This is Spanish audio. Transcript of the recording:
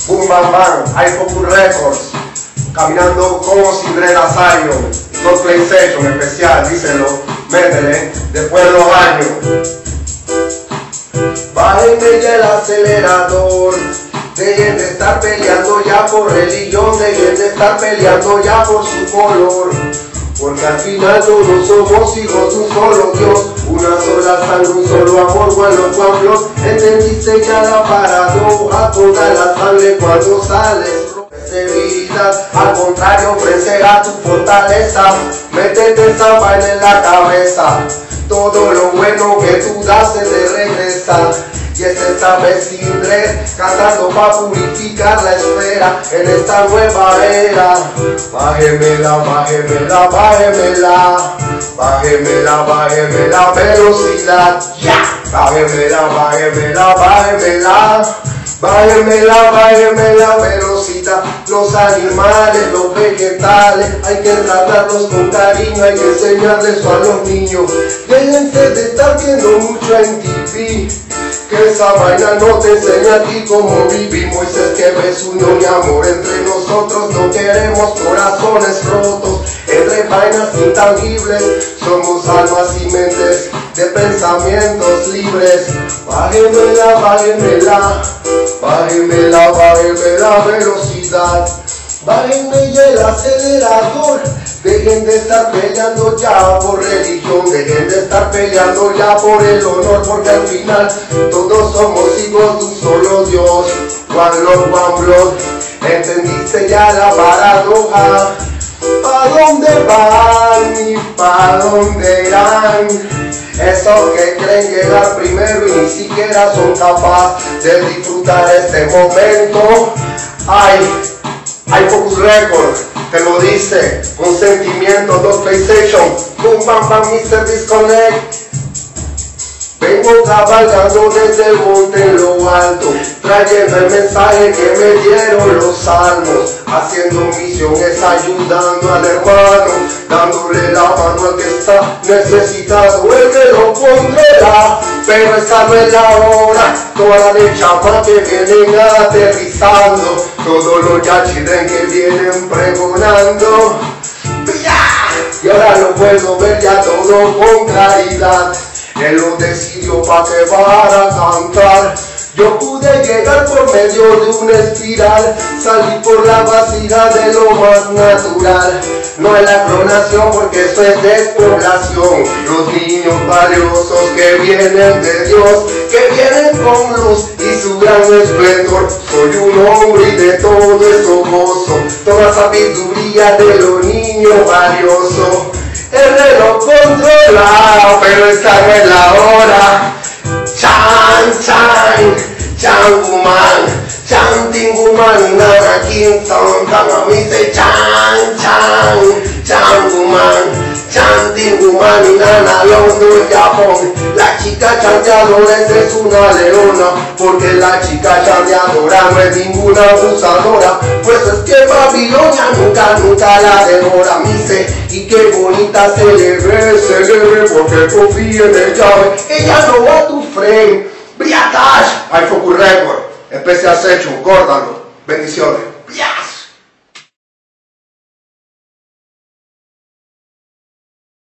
Boom Bam Bam, iPhone Records, caminando como Sindre Nazario, dos PlayStation especial, díselo, métele, después de los años. Bájenme ya el acelerador, dejen de estar peleando ya por religión, dejen de estar peleando ya por su color. Porque al final todos somos hijos de un solo Dios, una sola sangre, un solo amor, bueno, pueblos. Entendiste ya la paradoja, toda la sangre cuando sales. Debilidad, al contrario, ofrece a tu fortaleza. Métete esa vaina en la cabeza. Todo lo bueno que tú das se te regresa. Y es esta vez Sindre, cantando pa' purificar la esfera en esta nueva era. Bájemela, bájemela, bájemela, bájemela, bájemela la velocidad. Bájemela, bájemela, bájemela, bájemela, bájemela la velocidad. Los animales, los vegetales, hay que tratarlos con cariño, hay que enseñarles eso a los niños. Déjense de estar viendo mucho en TV, que esa vaina no te enseña a ti cómo vivimos. Y si es que ves unión y amor entre nosotros, no queremos corazones rotos. Entre vainas intangibles, somos almas y mentes de pensamientos libres. Bájemela, bájemela, bájemela, bájemela la velocidad. Bájenme ya el acelerador, dejen de estar peleando ya por religión, dejen de estar peleando ya por el honor, porque al final todos somos hijos de un solo Dios. One love, one blood, entendiste ya la paradoja. ¿Pa' dónde van y pa' dónde irán? Esos que creen llegar primero y ni siquiera son capaces de disfrutar este momento. iPhone Records te lo dice con sentimiento, dos PlayStation, Boom Bam Bam, Mr. Disconnect. Vengo cabalgando desde el monte en lo alto, trayendo el mensaje que me dieron los salmos. Haciendo misiones, ayudando al hermano, dándole la mano al que está necesitado. El que lo pondrá, pero esta no es la hora. Toda la chapa que vienen aterrizando, todos los yachidren que vienen pregonando. Y ahora lo puedo ver ya todo con claridad. Él lo decidió pa' que para cantar. Yo pude llegar por medio de una espiral, salí por la vasija de lo más natural. No es la clonación porque eso es despoblación. Los niños valiosos que vienen de Dios, que vienen con luz y su gran esplendor. Soy un hombre y de todo eso gozo, toda sabiduría de los niños valiosos. El reloj controla, pero esta no es la hora. Chan, chan, chan, woman, chan, ting, woman, nana, Kingston, tama, me say chan, chan, chan, woman, chan, ting, woman, nana, London, Japón. La chica chanteadora es una leona, porque la chica chanteadora no es ninguna abusadora. Pues es que Babilonia nunca la devora, mise. Y qué bonita celebre, porque confía en el llave. Ella no va a tu frame. Briatash, iPhone Records, especial section, córdalo. Bendiciones.